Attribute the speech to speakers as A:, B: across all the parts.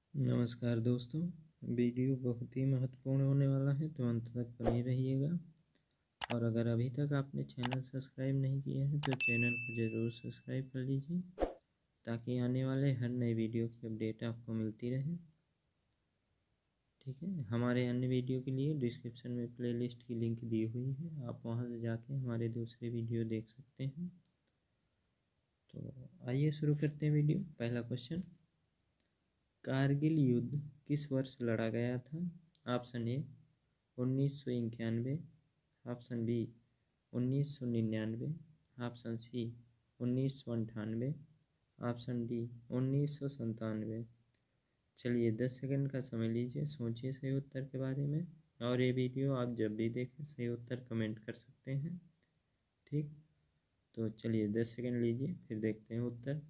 A: नमस्कार दोस्तों। वीडियो बहुत ही महत्वपूर्ण होने वाला है, तो अंत तक बने रहिएगा। और अगर अभी तक आपने चैनल सब्सक्राइब नहीं किया है तो चैनल को ज़रूर सब्सक्राइब कर लीजिए, ताकि आने वाले हर नए वीडियो की अपडेट आपको मिलती रहे। ठीक है, हमारे अन्य वीडियो के लिए डिस्क्रिप्शन में प्लेलिस्ट की लिंक दी हुई है, आप वहां से जाके हमारे दूसरे वीडियो देख सकते हैं। तो आइए शुरू करते हैं वीडियो। पहला क्वेश्चन, कारगिल युद्ध किस वर्ष लड़ा गया था? Option A 1991, option B 1999, option C 1998, option D 1997। चलिए 10 सेकंड का समय लीजिए, सोचिए सही उत्तर के बारे में। और ये वीडियो आप जब भी देखें सही उत्तर कमेंट कर सकते हैं। ठीक, तो चलिए 10 सेकंड लीजिए, फिर देखते हैं उत्तर।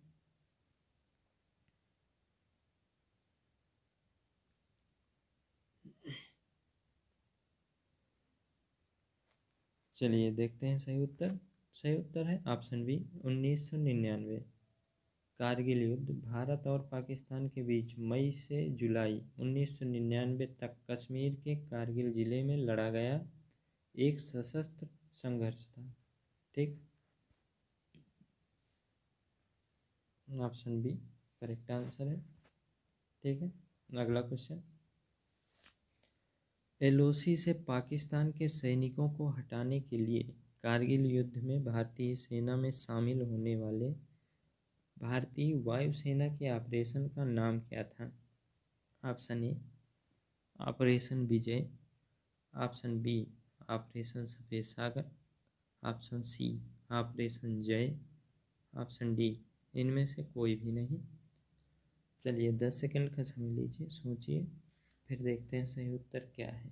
A: चलिए देखते हैं सही उत्तर। सही उत्तर है ऑप्शन बी 1999। कारगिल युद्ध भारत और पाकिस्तान के बीच मई से जुलाई 1999 तक कश्मीर के कारगिल जिले में लड़ा गया एक सशस्त्र संघर्ष था। ठीक, ऑप्शन बी करेक्ट आंसर है। ठीक है, अगला क्वेश्चन, एलओसी से पाकिस्तान के सैनिकों को हटाने के लिए कारगिल युद्ध में भारतीय सेना में शामिल होने वाले भारतीय वायुसेना के ऑपरेशन का नाम क्या था? Option A operation Vijay, option B operation Safed Sagar, option C operation Jay, option D इनमें से कोई भी नहीं। चलिए 10 सेकंड का समय लीजिए, सोचिए, फिर देखते हैं सही उत्तर क्या है।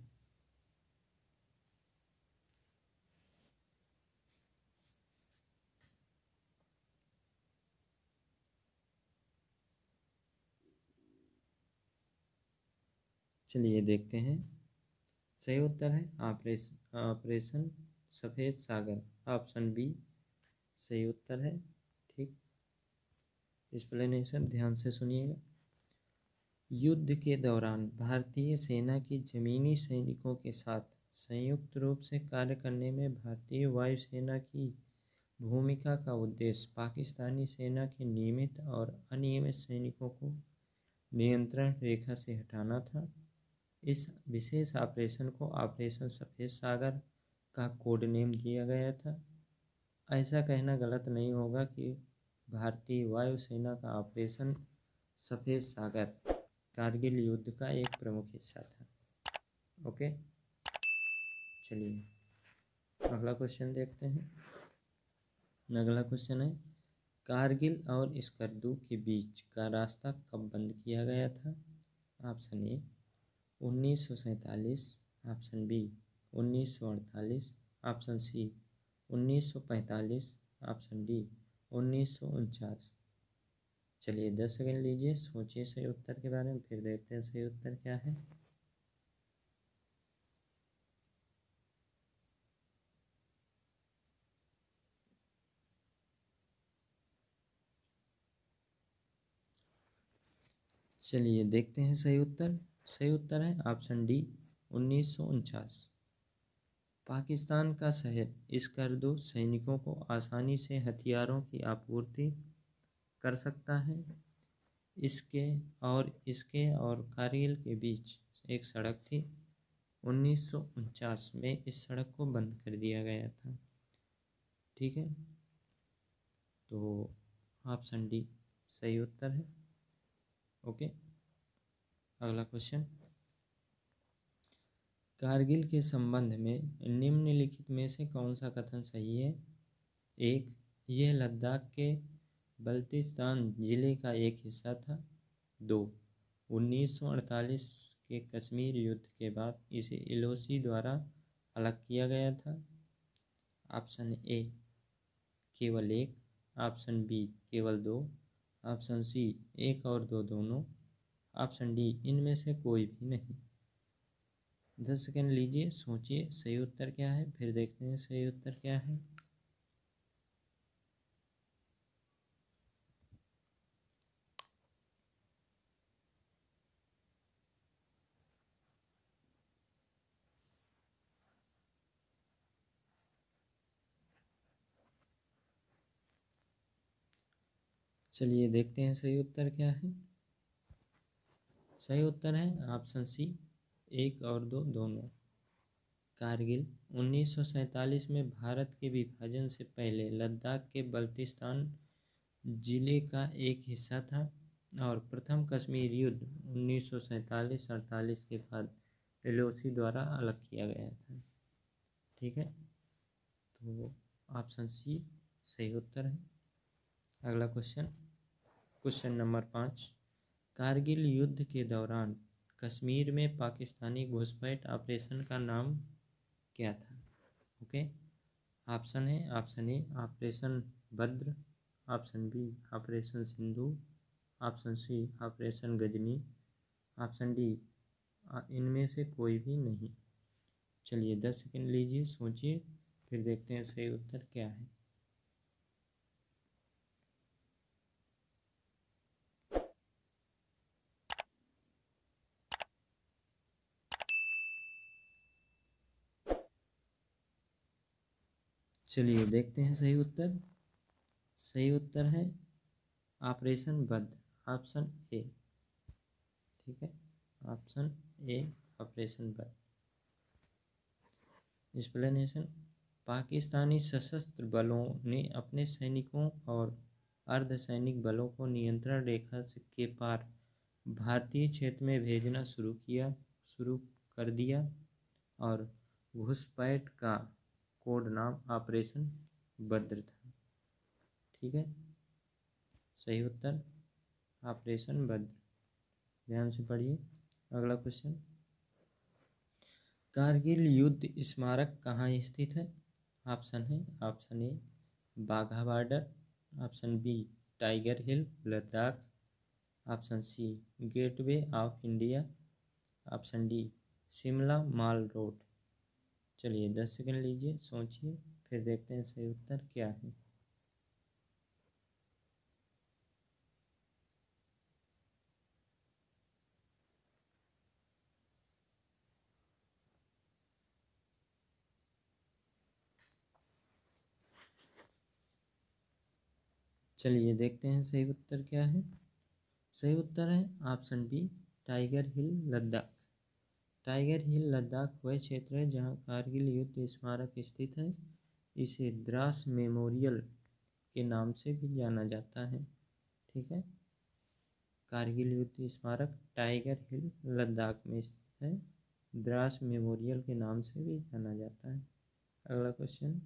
A: चलिए देखते हैं, सही उत्तर है ऑपरेशन सफ़ेद सागर, ऑप्शन बी सही उत्तर है। ठीक, एक्सप्लेनेशन ध्यान से सुनिएगा। युद्ध के दौरान भारतीय सेना की जमीनी सैनिकों के साथ संयुक्त रूप से कार्य करने में भारतीय वायुसेना की भूमिका का उद्देश्य पाकिस्तानी सेना के नियमित और अनियमित सैनिकों को नियंत्रण रेखा से हटाना था। इस विशेष ऑपरेशन को ऑपरेशन सफ़ेद सागर का कोड नेम दिया गया था। ऐसा कहना गलत नहीं होगा कि भारतीय वायुसेना का ऑपरेशन सफ़ेद सागर कारगिल युद्ध का एक प्रमुख हिस्सा था। ओके, चलिए अगला क्वेश्चन देखते हैं। अगला क्वेश्चन है, कारगिल और स्कर्दू के बीच का रास्ता कब बंद किया गया था? Option A 1947, option B 1948, option C 1945, option D 1949। चलिए 10 सेकंड लीजिए, सोचिए सही उत्तर के बारे में, फिर देखते हैं सही उत्तर क्या है। चलिए देखते हैं सही उत्तर। सही उत्तर है ऑप्शन डी 1949। पाकिस्तान का शहर स्कर्दू सैनिकों को आसानी से हथियारों की आपूर्ति कर सकता है। इसके और कारगिल के बीच एक सड़क थी। 1949 में इस सड़क को बंद कर दिया गया था। ठीक है, तो ऑप्शन डी सही उत्तर है। ओके, अगला क्वेश्चन, कारगिल के संबंध में निम्नलिखित में से कौन सा कथन सही है? एक, यह लद्दाख के बल्तिस्तान जिले का एक हिस्सा था। 2, 1948 के कश्मीर युद्ध के बाद इसे एलओसी द्वारा अलग किया गया था। ऑप्शन ए केवल 1, ऑप्शन बी केवल 2, ऑप्शन सी 1 और 2 दोनों, ऑप्शन डी इनमें से कोई भी नहीं। 10 सेकंड लीजिए, सोचिए सही उत्तर क्या है, फिर देखते हैं सही उत्तर क्या है। चलिए देखते हैं सही उत्तर क्या है। सही उत्तर है ऑप्शन सी, 1 और 2 दोनों। कारगिल 1947 में भारत के विभाजन से पहले लद्दाख के बल्तिस्तान जिले का एक हिस्सा था और प्रथम कश्मीर युद्ध 1947-48 के बाद एलओसी द्वारा अलग किया गया था। ठीक है, तो ऑप्शन सी सही उत्तर है। अगला क्वेश्चन, क्वेश्चन नंबर 5। कारगिल युद्ध के दौरान कश्मीर में पाकिस्तानी घुसपैठ ऑपरेशन का नाम क्या था? ओके, ऑप्शन है, option A operation Badr, option B operation Sindhu, option C operation Ghazni, option D इनमें से कोई भी नहीं। चलिए 10 सेकंड लीजिए, सोचिए, फिर देखते हैं सही उत्तर क्या है। चलिए देखते हैं सही उत्तर। सही उत्तर है ऑपरेशन बद्र, ऑप्शन ए। ठीक है, option A operation Badr. Explanation, Pakistani सशस्त्र बलों ने अपने सैनिकों और अर्धसैनिक बलों को नियंत्रण रेखा के पार भारतीय क्षेत्र में भेजना शुरू कर दिया और घुसपैठ का कोड नाम ऑपरेशन बद्र था। ठीक है, सही उत्तर ऑपरेशन बद्र। ध्यान से पढ़िए। अगला क्वेश्चन, कारगिल युद्ध स्मारक कहाँ स्थित है? ऑप्शन है, option A Wagah border, option B Tiger Hill Ladakh, option C Gateway of India, option D Shimla Mall Road. चलिए 10 सेकंड लीजिए, सोचिए, फिर देखते हैं सही उत्तर क्या है। चलिए देखते हैं सही उत्तर क्या है। सही उत्तर है option B Tiger Hill Ladakh. Tiger Hill Ladakh वह क्षेत्र है जहां कारगिल युद्ध स्मारक स्थित है। इसे द्रास मेमोरियल के नाम से भी जाना जाता है। ठीक है, कारगिल युद्ध स्मारक टाइगर हिल लद्दाख में स्थित है। द्रास मेमोरियल के नाम से भी जाना जाता है। अगला क्वेश्चन,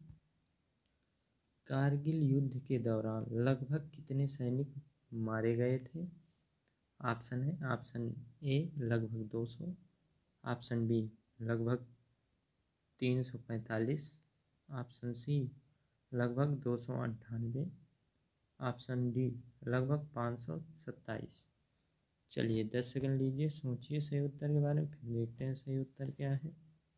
A: कारगिल युद्ध के दौरान लगभग कितने सैनिक मारे गए थे? ऑप्शन है, ऑप्शन ए लगभग 200, ऑप्शन बी लगभग 345, ऑप्शन सी लगभग 298, ऑप्शन डी लगभग 527। चलिए 10 सेकंड लीजिए, सोचिए सही उत्तर के बारे में, फिर देखते हैं सही उत्तर क्या है।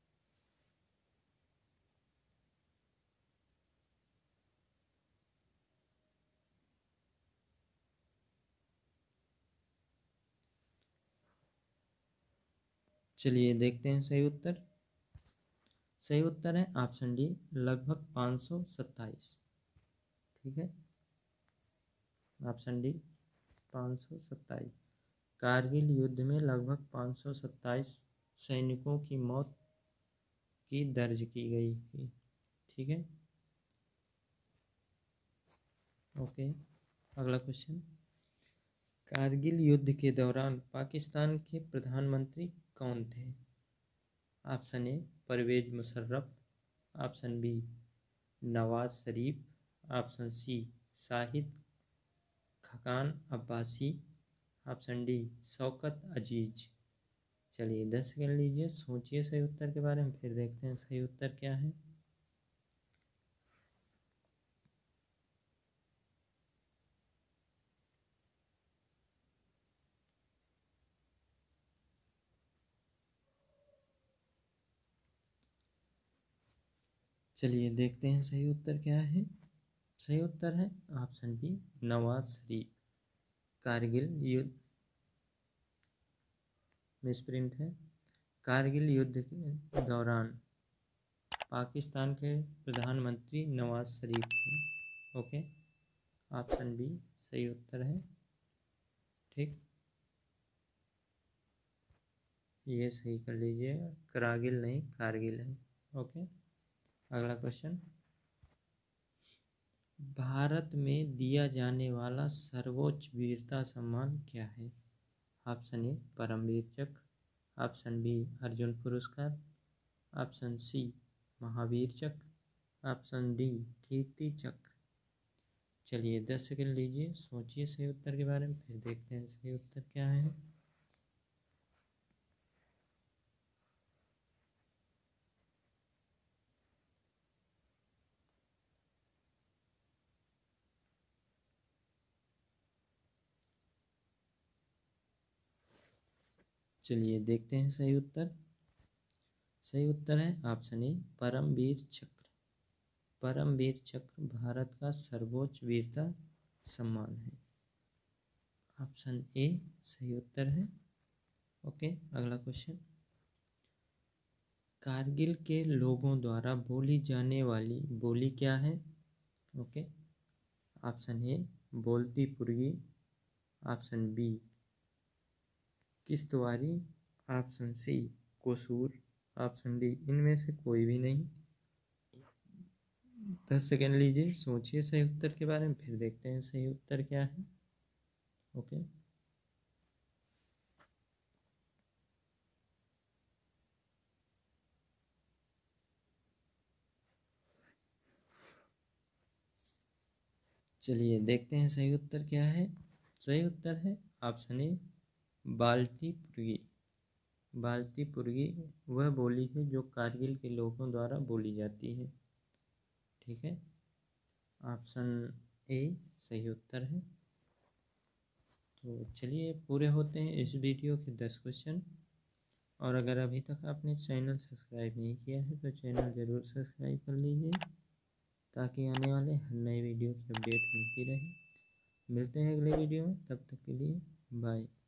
A: चलिए देखते हैं सही उत्तर। सही उत्तर है ऑप्शन डी लगभग 527। ठीक है, ऑप्शन डी 527। कारगिल युद्ध में लगभग 527 सैनिकों की मौत की दर्ज की गई थी। ठीक है, ओके। अगला क्वेश्चन, कारगिल युद्ध के दौरान पाकिस्तान के प्रधानमंत्री कौन थे? Option A Pervez Musharraf, option B Nawaz Sharif, option C Shahid Khaqan Abbasi, option D Shaukat Aziz. चलिए 10 सेकंड लीजिए, सोचिए सही उत्तर के बारे में, फिर देखते हैं सही उत्तर क्या है। चलिए देखते हैं सही उत्तर क्या है। सही उत्तर है ऑप्शन बी नवाज शरीफ। कारगिल युद्ध मिसप्रिंट है। कारगिल युद्ध के दौरान पाकिस्तान के प्रधानमंत्री नवाज शरीफ थे। ओके, ऑप्शन बी सही उत्तर है। ठीक, ये सही कर लीजिएगा, करागिल नहीं कारगिल है। ओके, अगला क्वेश्चन, भारत में दिया जाने वाला सर्वोच्च वीरता सम्मान क्या है? ऑप्शन ए परमवीर चक्र, ऑप्शन बी अर्जुन पुरस्कार, ऑप्शन सी महावीर चक्र, ऑप्शन डी कीर्ति चक्र। चलिए 10 सेकंड लीजिए, सोचिए सही उत्तर के बारे में, फिर देखते हैं सही उत्तर क्या है। चलिए देखते हैं सही उत्तर। सही उत्तर है ऑप्शन ए परमवीर चक्र। परमवीर चक्र भारत का सर्वोच्च वीरता सम्मान है। ऑप्शन ए सही उत्तर है। ओके, अगला क्वेश्चन, कारगिल के लोगों द्वारा बोली जाने वाली बोली क्या है? Okay, option A Balti Purgi, option B Kishtwari, option C Koshur, option D इनमें से कोई भी नहीं। 10 सेकेंड लीजिए, सोचिए सही उत्तर के बारे में, फिर देखते हैं सही उत्तर क्या है। ओके, चलिए देखते हैं सही उत्तर क्या है। सही उत्तर है ऑप्शन ए बाल्टी पुर्गी। बाल्टी पुर्गी वह बोली है जो कारगिल के लोगों द्वारा बोली जाती है। ठीक है, ऑप्शन ए सही उत्तर है। तो चलिए पूरे होते हैं इस वीडियो के 10 क्वेश्चन। और अगर अभी तक आपने चैनल सब्सक्राइब नहीं किया है तो चैनल ज़रूर सब्सक्राइब कर लीजिए, ताकि आने वाले हर नए वीडियो की अपडेट मिलती रहे। मिलते हैं अगले वीडियो में, तब तक के लिए बाय।